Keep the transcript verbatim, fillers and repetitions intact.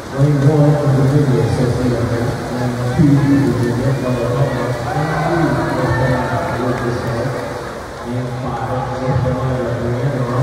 Running one of Virginia says they are there, and two Virginia, number one, and three North Carolina with this head, and five North Carolina,